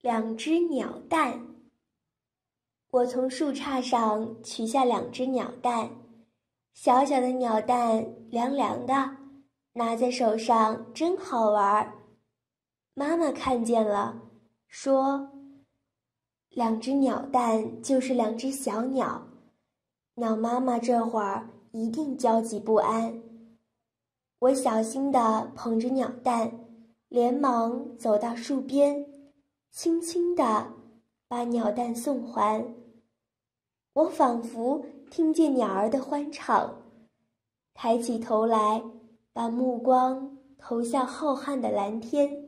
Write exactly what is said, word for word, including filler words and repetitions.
两只鸟蛋。我从树杈上取下两只鸟蛋，小小的鸟蛋凉凉的，拿在手上真好玩。妈妈看见了，说：两只鸟蛋就是两只小鸟，鸟妈妈这会儿一定焦急不安。我小心地捧着鸟蛋，连忙走到树边，轻轻地把鸟蛋送还。我仿佛听见鸟儿的欢唱，抬起头来，把目光投向浩瀚的蓝天。